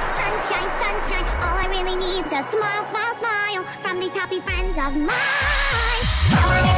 Sunshine, sunshine, all I really need is a smile, smile, smile from these happy friends of mine.